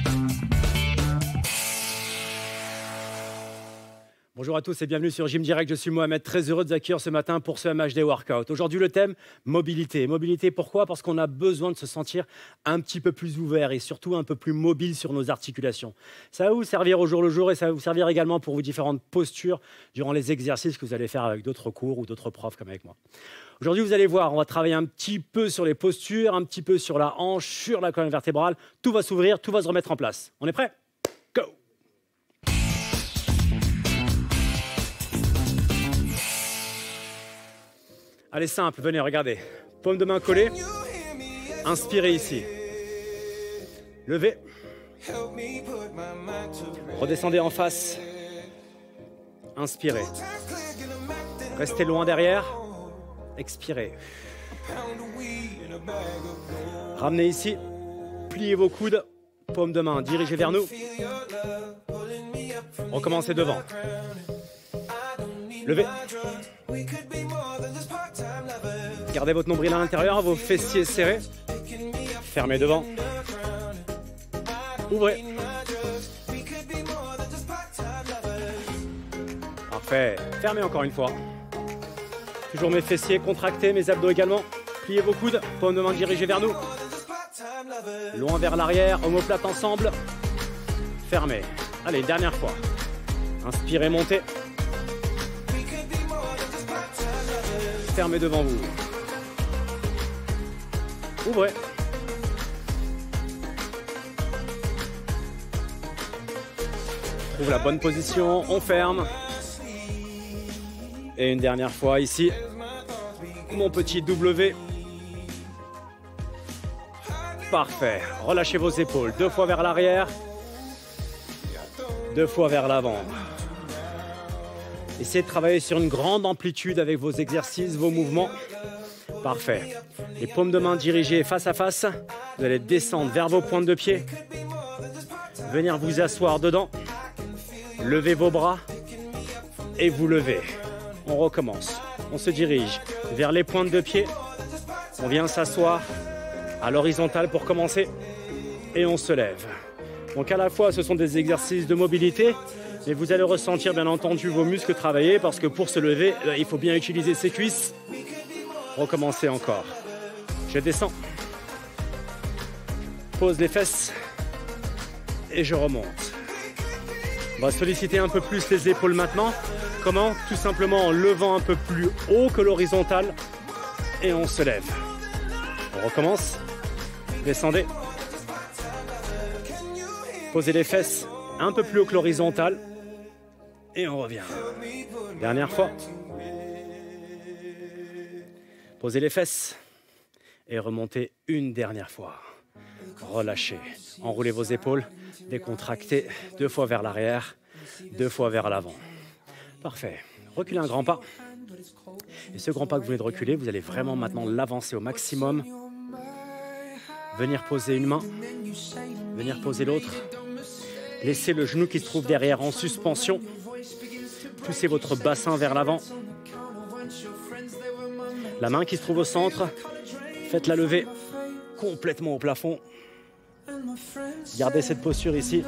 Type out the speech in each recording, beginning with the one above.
Bonjour à tous et bienvenue sur Gym Direct, je suis Mohamed, très heureux de vous accueillir ce matin pour ce MHD Workout. Aujourd'hui le thème, mobilité. Mobilité pourquoi? Parce qu'on a besoin de se sentir un petit peu plus ouvert et surtout un peu plus mobile sur nos articulations. Ça va vous servir au jour le jour et ça va vous servir également pour vos différentes postures durant les exercices que vous allez faire avec d'autres cours ou d'autres profs comme avec moi. Aujourd'hui vous allez voir, on va travailler un petit peu sur les postures, un petit peu sur la hanche, sur la colonne vertébrale. Tout va s'ouvrir, tout va se remettre en place. On est prêt? Go! Allez, simple, venez, regardez. Paume de main collée. Inspirez ici. Levez. Redescendez en face. Inspirez. Restez loin derrière. Expirez. Ramenez ici. Pliez vos coudes. Paume de main, dirigez vers nous. Recommencez devant. Levez. Gardez votre nombril à l'intérieur, vos fessiers serrés. Fermez devant. Ouvrez. Parfait. Fermez encore une fois. Toujours mes fessiers contractés, mes abdos également. Pliez vos coudes, paume de main dirigée vers nous. Loin vers l'arrière, omoplate ensemble. Fermez. Allez, dernière fois. Inspirez, montez. Fermez devant vous. Ouvrez. Trouve la bonne position, on ferme. Et une dernière fois ici. Mon petit W. Parfait. Relâchez vos épaules. 2 fois vers l'arrière. 2 fois vers l'avant. Essayez de travailler sur une grande amplitude avec vos exercices, vos mouvements. Parfait. Les paumes de main dirigées face à face. Vous allez descendre vers vos pointes de pied. Venir vous asseoir dedans. Levez vos bras. Et vous levez. On recommence. On se dirige vers les pointes de pied. On vient s'asseoir à l'horizontale pour commencer. Et on se lève. Donc à la fois, ce sont des exercices de mobilité. Mais vous allez ressentir bien entendu vos muscles travailler parce que pour se lever, il faut bien utiliser ses cuisses. Recommencez encore. Je descends. Pose les fesses. Et je remonte. On va solliciter un peu plus les épaules maintenant. Comment? Tout simplement en levant un peu plus haut que l'horizontale. Et on se lève. On recommence. Descendez. Posez les fesses un peu plus haut que l'horizontale. Et on revient. Dernière fois. Posez les fesses. Et remontez une dernière fois. Relâchez. Enroulez vos épaules. Décontractez. 2 fois vers l'arrière. 2 fois vers l'avant. Parfait. Reculez un grand pas. Et ce grand pas que vous venez de reculer, vous allez vraiment maintenant l'avancer au maximum. Venir poser une main. Venir poser l'autre. Laissez le genou qui se trouve derrière en suspension. Poussez votre bassin vers l'avant. La main qui se trouve au centre, faites-la lever complètement au plafond. Gardez cette posture ici.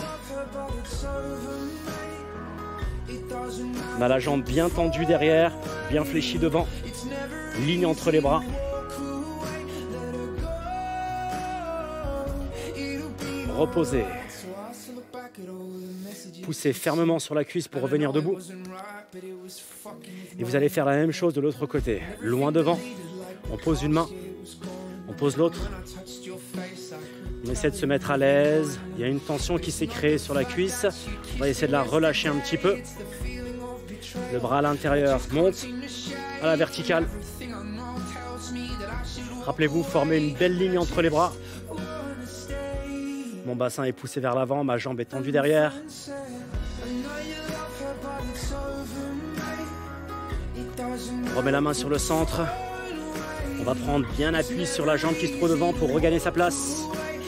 On a la jambe bien tendue derrière, bien fléchie devant. Ligne entre les bras. Reposez. Poussez fermement sur la cuisse pour revenir debout. Et vous allez faire la même chose de l'autre côté. Loin devant, on pose une main, on pose l'autre. On essaie de se mettre à l'aise. Il y a une tension qui s'est créée sur la cuisse. On va essayer de la relâcher un petit peu. Le bras à l'intérieur monte à la verticale. Rappelez-vous, formez une belle ligne entre les bras. Mon bassin est poussé vers l'avant, ma jambe est tendue derrière. On remet la main sur le centre. On va prendre bien appui sur la jambe qui se trouve devant pour regagner sa place.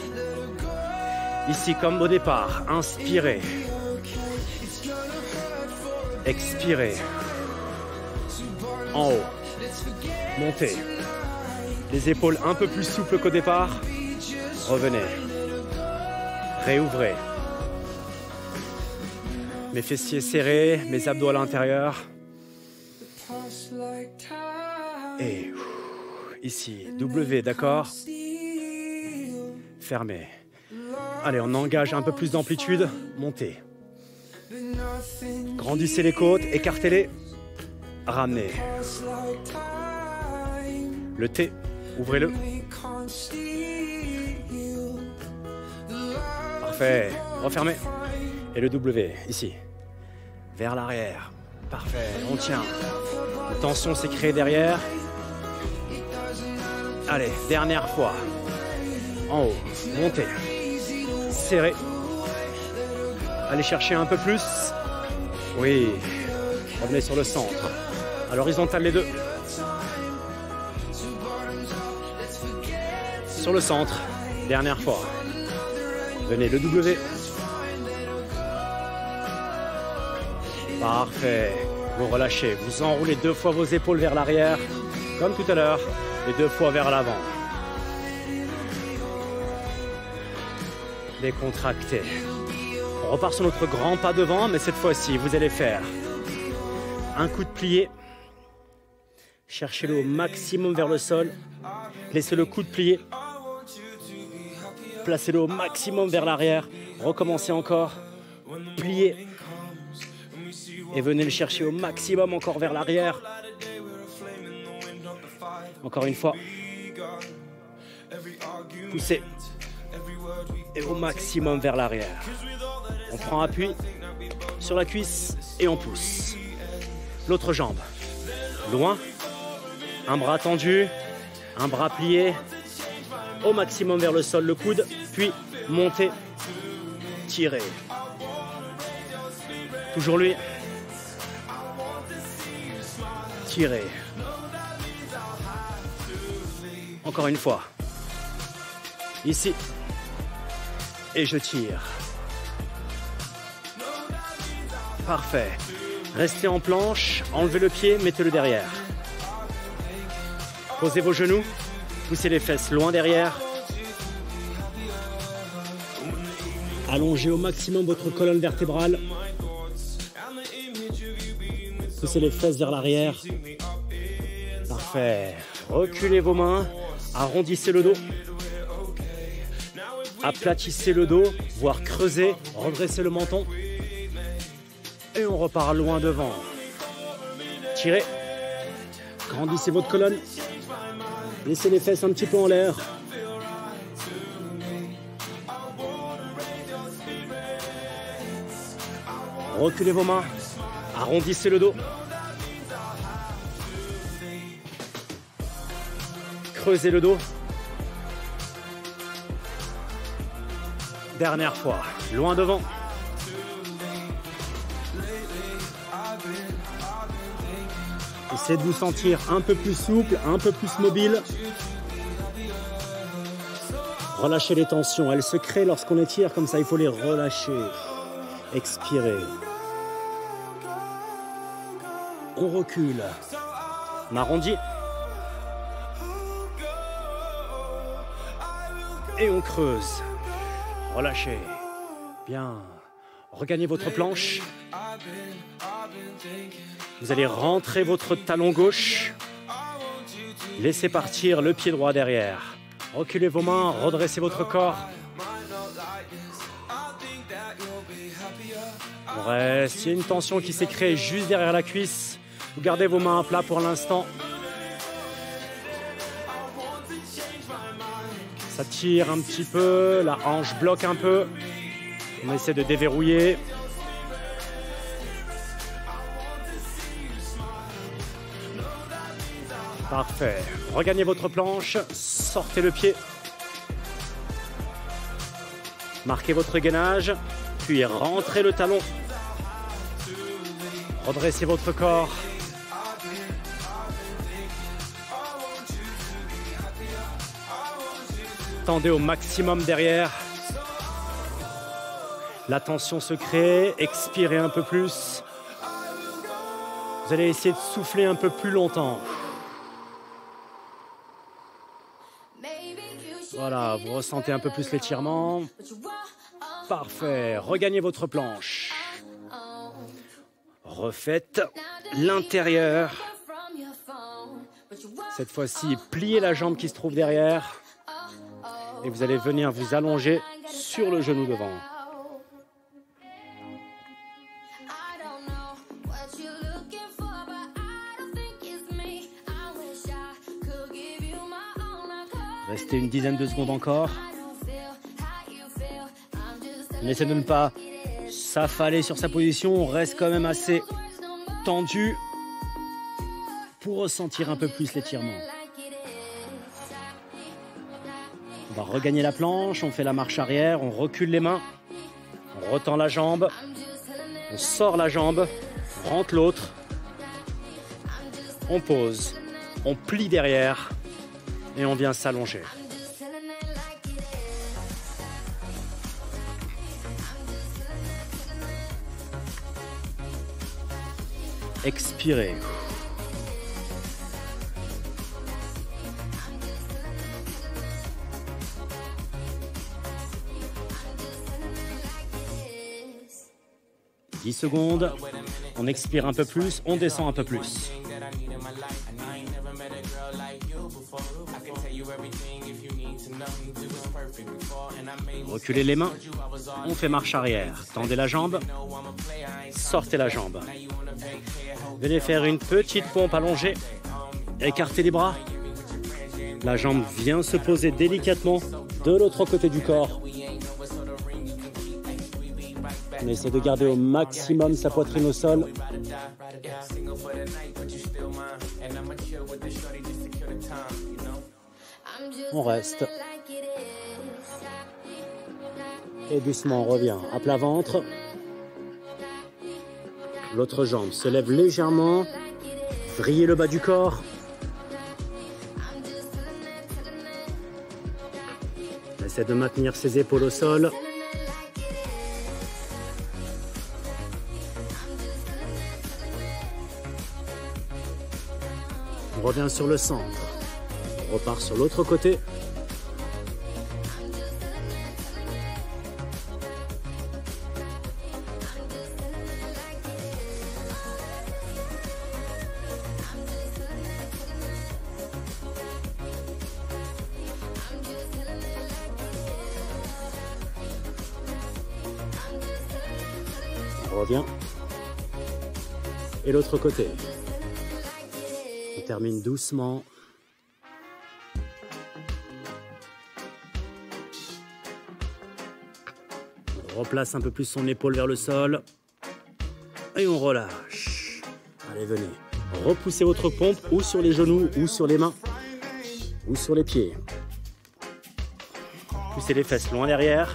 Ici, comme au départ, inspirez. Expirez. En haut. Montez. Les épaules un peu plus souples qu'au départ. Revenez. Réouvrez. Mes fessiers serrés, mes abdos à l'intérieur. Et ici, W, d'accord? Fermez. Allez, on engage un peu plus d'amplitude. Montez. Grandissez les côtes, écartez-les. Ramenez. Le T, ouvrez-le. Parfait. Refermez. Et le W, ici. Vers l'arrière. Parfait. On tient. La tension s'est créée derrière. Allez, dernière fois. En haut. Montez. Serrez. Allez chercher un peu plus. Oui. Revenez sur le centre. À l'horizontale les deux. Sur le centre. Dernière fois. Venez le W. Parfait. Vous relâchez. Vous enroulez 2 fois vos épaules vers l'arrière. Comme tout à l'heure. Et 2 fois vers l'avant. Décontractez. On repart sur notre grand pas devant, mais cette fois-ci, vous allez faire un coup de plié. Cherchez-le au maximum vers le sol. Laissez le coup de plié. Placez-le au maximum vers l'arrière. Recommencez encore. Pliez. Et venez le chercher au maximum encore vers l'arrière. Encore une fois. Poussez. Et au maximum vers l'arrière. On prend appui sur la cuisse et on pousse. L'autre jambe. Loin. Un bras tendu. Un bras plié. Au maximum vers le sol le coude. Puis montez. Tirez. Toujours lui. Tirez. Encore une fois. Ici. Et je tire. Parfait. Restez en planche, enlevez le pied, mettez-le derrière. Posez vos genoux, poussez les fesses loin derrière. Allongez au maximum votre colonne vertébrale. Poussez les fesses vers l'arrière. Parfait. Reculez vos mains, arrondissez le dos. Aplatissez le dos, voire creusez, redressez le menton. Et on repart loin devant. Tirez. Grandissez votre colonne. Laissez les fesses un petit peu en l'air. Reculez vos mains. Arrondissez le dos. Creusez le dos. Dernière fois, loin devant. Essayez de vous sentir un peu plus souple, un peu plus mobile. Relâchez les tensions, elles se créent lorsqu'on étire comme ça, il faut les relâcher. Expirez. On recule. On arrondit. Et on creuse. Relâchez. Bien. Regagnez votre planche. Vous allez rentrer votre talon gauche. Laissez partir le pied droit derrière. Reculez vos mains, redressez votre corps. On reste. Il y a une tension qui s'est créée juste derrière la cuisse. Vous gardez vos mains à plat pour l'instant. Ça tire un petit peu, la hanche bloque un peu. On essaie de déverrouiller. Parfait. Regagnez votre planche, sortez le pied. Marquez votre gainage, puis rentrez le talon. Redressez votre corps. Tendez au maximum derrière. La tension se crée. Expirez un peu plus. Vous allez essayer de souffler un peu plus longtemps. Voilà, vous ressentez un peu plus l'étirement. Parfait. Regagnez votre planche. Refaites l'intérieur. Cette fois-ci, pliez la jambe qui se trouve derrière. Et vous allez venir vous allonger sur le genou devant. Restez une dizaine de secondes encore. On essaie de ne pas s'affaler sur sa position. On reste quand même assez tendu pour ressentir un peu plus l'étirement. On va regagner la planche. On fait la marche arrière. On recule les mains. On retend la jambe. On sort la jambe. On rentre l'autre. On pose. On plie derrière. Et on vient s'allonger. Expirez. « 10 secondes. On expire un peu plus. On descend un peu plus. Reculez les mains, on fait marche arrière. Tendez la jambe, sortez la jambe. Venez faire une petite pompe allongée. Écartez les bras. La jambe vient se poser délicatement de l'autre côté du corps. On essaie de garder au maximum sa poitrine au sol. On reste. Et doucement, on revient à plat ventre. L'autre jambe se lève légèrement. Vrillez le bas du corps. On essaie de maintenir ses épaules au sol. On revient sur le centre. On repart sur l'autre côté. On revient. Et l'autre côté. On termine doucement. On replace un peu plus son épaule vers le sol. Et on relâche. Allez, venez. Repoussez votre pompe ou sur les genoux, ou sur les mains, ou sur les pieds. Poussez les fesses loin derrière.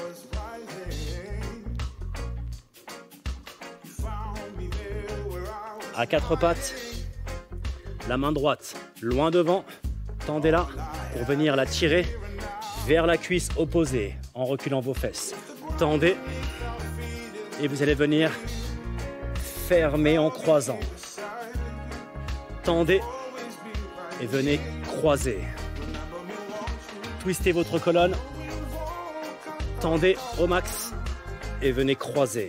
À quatre pattes. La main droite loin devant. Tendez-la pour venir la tirer vers la cuisse opposée en reculant vos fesses. Tendez et vous allez venir fermer en croisant. Tendez et venez croiser. Twistez votre colonne. Tendez au max et venez croiser.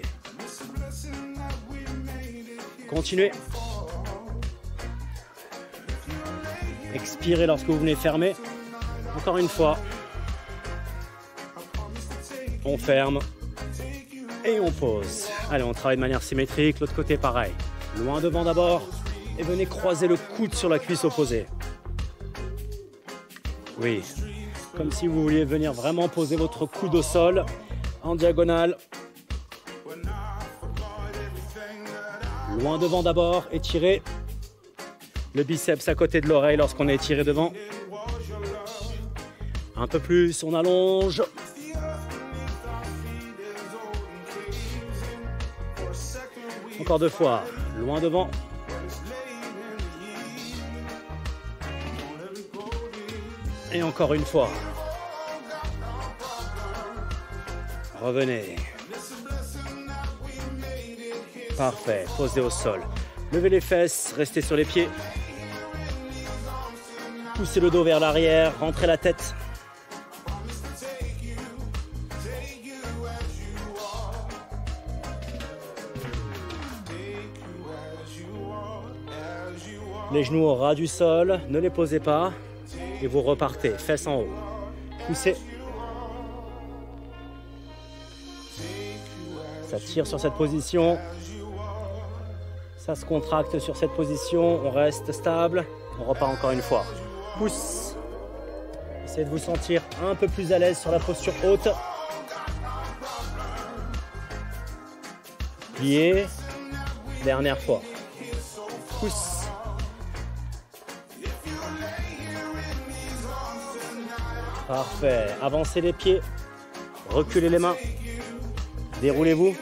Continuez. Expirez lorsque vous venez fermer. Encore une fois. On ferme. Et on pose. Allez, on travaille de manière symétrique. L'autre côté, pareil. Loin devant d'abord. Et venez croiser le coude sur la cuisse opposée. Oui. Comme si vous vouliez venir vraiment poser votre coude au sol. En diagonale. Loin devant d'abord. Étirez. Le biceps à côté de l'oreille lorsqu'on est étiré devant. Un peu plus, on allonge. Encore deux fois, loin devant. Et encore une fois. Revenez. Parfait, posez au sol. Levez les fesses, restez sur les pieds. Poussez le dos vers l'arrière, rentrez la tête. Les genoux au ras du sol, ne les posez pas. Et vous repartez, fesses en haut. Poussez. Ça tire sur cette position. Ça se contracte sur cette position. On reste stable. On repart encore une fois. Pousse. Essayez de vous sentir un peu plus à l'aise sur la posture haute. Pliez. Dernière fois. Pousse. Parfait. Avancez les pieds. Reculez les mains. Déroulez-vous.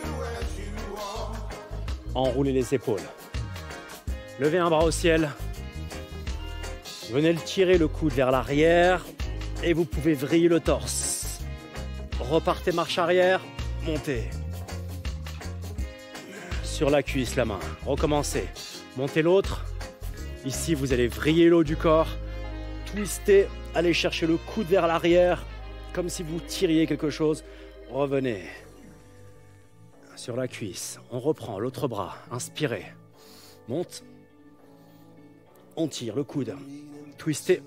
Enroulez les épaules. Levez un bras au ciel. Venez le tirer le coude vers l'arrière. Et vous pouvez vriller le torse. Repartez marche arrière. Montez. Sur la cuisse, la main. Recommencez. Montez l'autre. Ici, vous allez vriller le haut du corps. Twistez. Allez chercher le coude vers l'arrière. Comme si vous tiriez quelque chose. Revenez. Sur la cuisse. On reprend l'autre bras. Inspirez. Monte. On tire le coude. Twistez.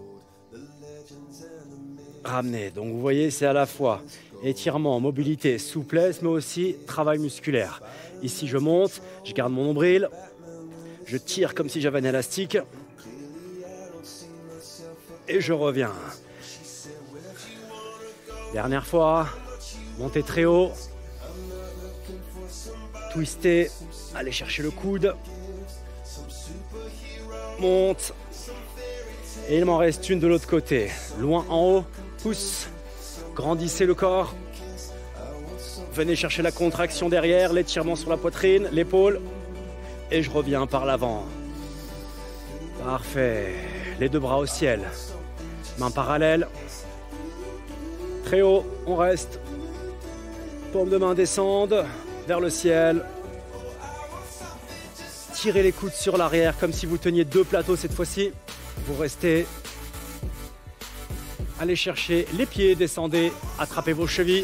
Ramenez. Donc vous voyez, c'est à la fois étirement, mobilité, souplesse, mais aussi travail musculaire. Ici, je monte, je garde mon nombril, je tire comme si j'avais un élastique et je reviens. Dernière fois, montez très haut, twistez, allez chercher le coude, monte, et il m'en reste une de l'autre côté. Loin en haut, pousse, grandissez le corps. Venez chercher la contraction derrière, l'étirement sur la poitrine, l'épaule. Et je reviens par l'avant. Parfait. Les deux bras au ciel. Mains parallèles. Très haut, on reste. Paumes de main descendent vers le ciel. Tirez les coudes sur l'arrière comme si vous teniez deux plateaux cette fois-ci. Vous restez. Allez chercher les pieds, descendez, attrapez vos chevilles.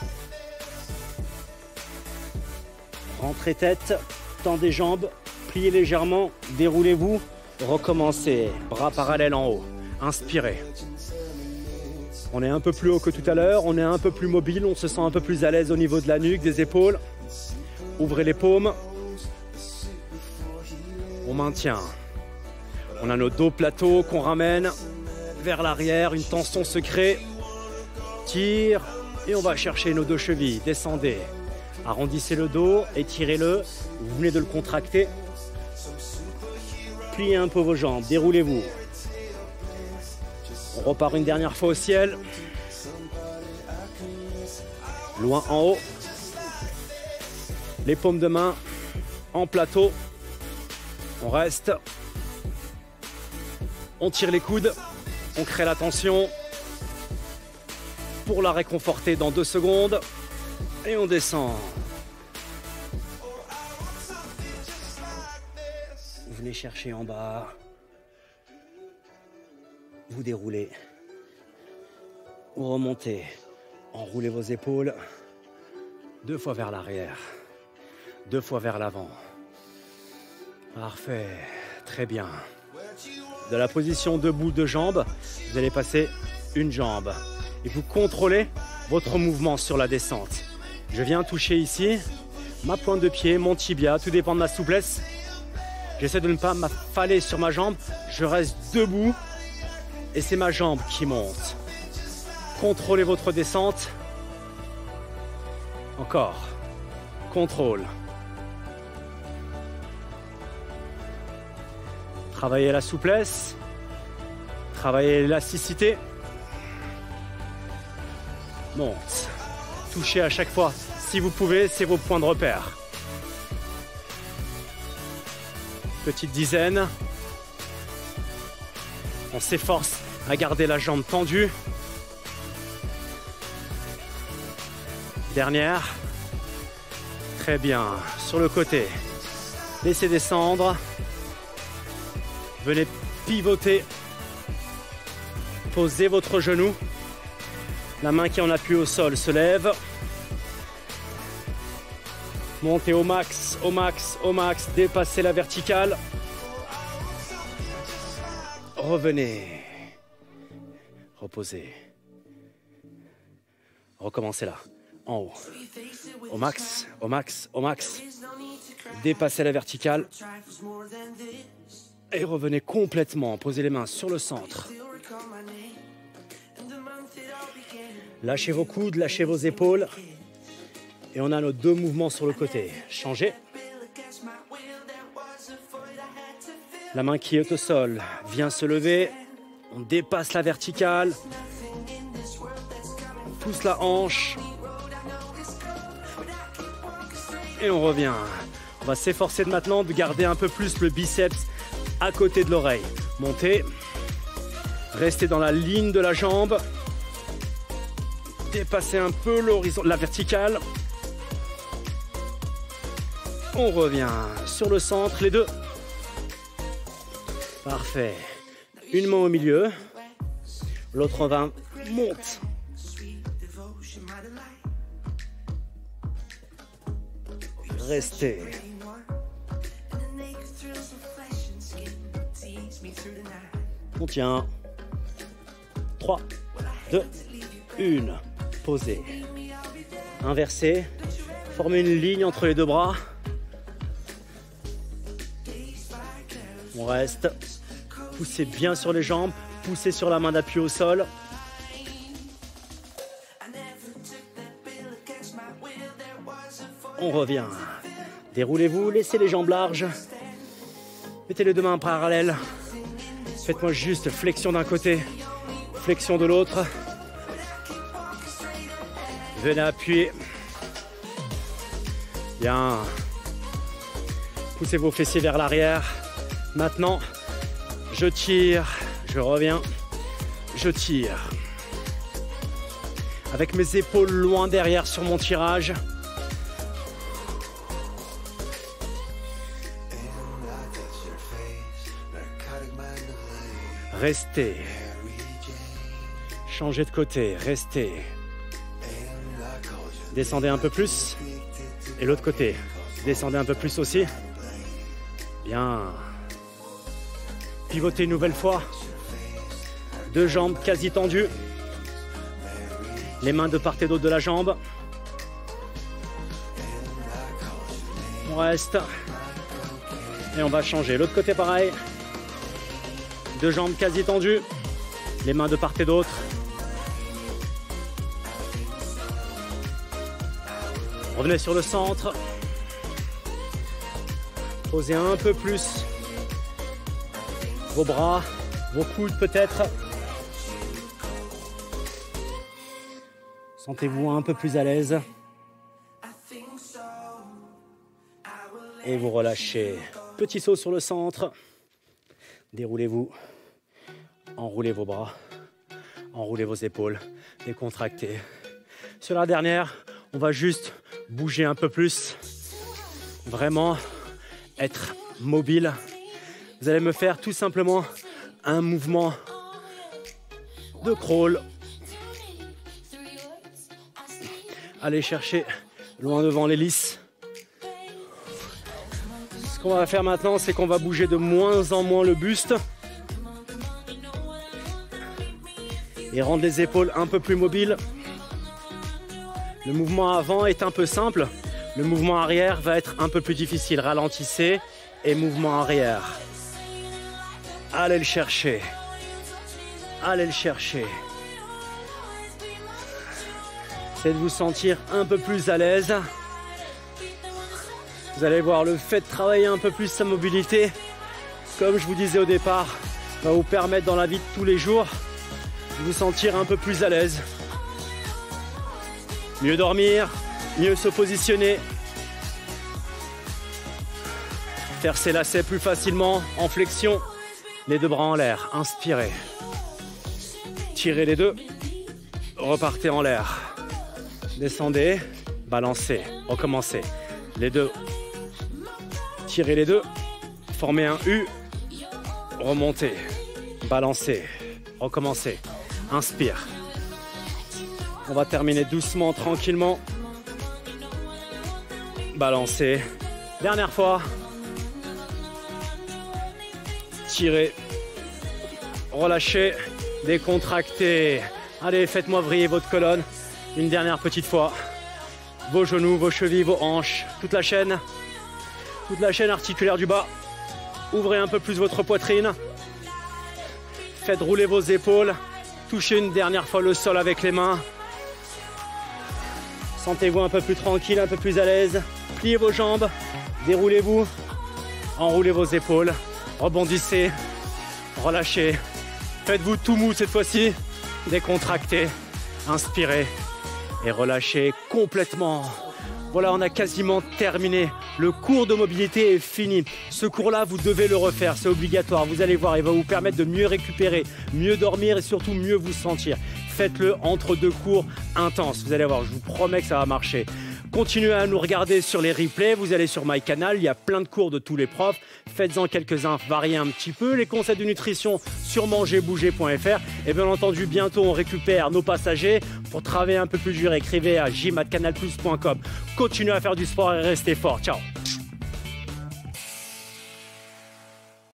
Rentrez tête, tendez jambes, pliez légèrement, déroulez-vous, recommencez. Bras parallèles en haut, inspirez. On est un peu plus haut que tout à l'heure, on est un peu plus mobile, on se sent un peu plus à l'aise au niveau de la nuque, des épaules. Ouvrez les paumes. On maintient. On a nos dos plateaux qu'on ramène vers l'arrière, une tension se crée. Tire et on va chercher nos deux chevilles. Descendez. Arrondissez le dos, étirez-le. Vous venez de le contracter. Pliez un peu vos jambes, déroulez-vous. On repart une dernière fois au ciel. Loin en haut. Les paumes de main en plateau. On reste. On tire les coudes. On crée la tension. Pour la réconforter dans 2 secondes. Et on descend. Vous venez chercher en bas. Vous déroulez. Vous remontez. Enroulez vos épaules. 2 fois vers l'arrière. 2 fois vers l'avant. Parfait. Très bien. De la position debout de jambes, vous allez passer une jambe. Et vous contrôlez votre mouvement sur la descente. Je viens toucher ici ma pointe de pied, mon tibia, tout dépend de ma souplesse. J'essaie de ne pas m'affaler sur ma jambe, je reste debout et c'est ma jambe qui monte. Contrôlez votre descente. Encore. Contrôle. Travaillez la souplesse. Travaillez l'élasticité. Monte. Touchez à chaque fois. Si vous pouvez, c'est vos points de repère. Petite dizaine. On s'efforce à garder la jambe tendue. Dernière. Très bien. Sur le côté. Laissez descendre. Venez pivoter. Posez votre genou. La main qui est en appui au sol se lève. Montez au max, au max, au max. Dépassez la verticale. Revenez. Reposez. Recommencez là, en haut. Au max, au max, au max. Dépassez la verticale. Et revenez complètement. Posez les mains sur le centre. Lâchez vos coudes, lâchez vos épaules. Et on a nos 2 mouvements sur le côté. Changez. La main qui est au sol vient se lever. On dépasse la verticale. On pousse la hanche. Et on revient. On va s'efforcer de maintenant de garder un peu plus le biceps à côté de l'oreille. Montez. Restez dans la ligne de la jambe. Dépassez un peu l'horizon, la verticale. On revient sur le centre, les 2. Parfait. Une main au milieu. L'autre main monte. Restez. On tient. 3, 2, 1. Posez. Inversez. Formez une ligne entre les 2 bras. On reste. Poussez bien sur les jambes. Poussez sur la main d'appui au sol. On revient. Déroulez-vous, laissez les jambes larges. Mettez les 2 mains parallèles. Faites-moi juste flexion d'un côté, flexion de l'autre. Venez appuyer. Bien. Poussez vos fessiers vers l'arrière. Maintenant, je tire, je reviens, je tire. Avec mes épaules loin derrière sur mon tirage. Restez. Changez de côté, restez. Descendez un peu plus. Et l'autre côté, descendez un peu plus aussi. Bien. Pivotez une nouvelle fois. 2 jambes quasi tendues. Les mains de part et d'autre de la jambe. On reste. Et on va changer. L'autre côté pareil. 2 jambes quasi tendues. Les mains de part et d'autre. Revenez sur le centre. Posez un peu plus vos bras, vos coudes peut-être. Sentez-vous un peu plus à l'aise. Et vous relâchez. Petit saut sur le centre. Déroulez-vous. Enroulez vos bras. Enroulez vos épaules. Décontractez. Sur la dernière, on va juste bouger un peu plus. Vraiment être mobile. Vous allez me faire tout simplement un mouvement de crawl. Allez chercher loin devant l'hélice. Ce qu'on va faire maintenant, c'est qu'on va bouger de moins en moins le buste. Et rendre les épaules un peu plus mobiles. Le mouvement avant est un peu simple. Le mouvement arrière va être un peu plus difficile. Ralentissez et mouvement arrière. Allez le chercher. Allez le chercher. Essayez de vous sentir un peu plus à l'aise. Vous allez voir, le fait de travailler un peu plus sa mobilité, comme je vous disais au départ, va vous permettre dans la vie de tous les jours de vous sentir un peu plus à l'aise. Mieux dormir, mieux se positionner. Faire ses lacets plus facilement en flexion. Les 2 bras en l'air, inspirez. Tirez les 2. Repartez en l'air. Descendez, balancez, recommencez. Les 2. Tirez les 2. Formez un U. Remontez. Balancez. Recommencez. Inspire. On va terminer doucement, tranquillement. Balancez. Dernière fois. Tirez. relâchez, décontractez. Allez, faites-moi vriller votre colonne. Une dernière petite fois. Vos genoux, vos chevilles, vos hanches, toute la chaîne articulaire du bas. Ouvrez un peu plus votre poitrine. Faites rouler vos épaules. Touchez une dernière fois le sol avec les mains. Sentez-vous un peu plus tranquille, un peu plus à l'aise. Pliez vos jambes, déroulez-vous, enroulez vos épaules, rebondissez, relâchez. Faites-vous tout mou cette fois-ci. Décontractez, inspirez et relâchez complètement. Voilà, on a quasiment terminé. Le cours de mobilité est fini. Ce cours-là, vous devez le refaire, c'est obligatoire. Vous allez voir, il va vous permettre de mieux récupérer, mieux dormir et surtout mieux vous sentir. Faites-le entre deux cours intenses. Vous allez voir, je vous promets que ça va marcher. Continuez à nous regarder sur les replays. Vous allez sur MyCanal, il y a plein de cours de tous les profs. Faites-en quelques-uns, variez un petit peu. Les conseils de nutrition sur mangerbouger.fr. Et bien entendu, bientôt on récupère nos passagers. Pour travailler un peu plus dur, écrivez à gym@canalplus.com. Continuez à faire du sport et restez fort. Ciao.